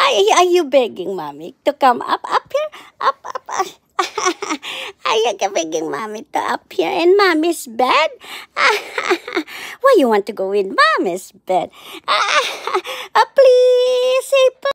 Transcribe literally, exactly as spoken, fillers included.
Are, are you begging mommy to come up, up here? Up, up, up. Are you begging mommy to up here in mommy's bed? Why you want to go in mommy's bed? Uh, please, say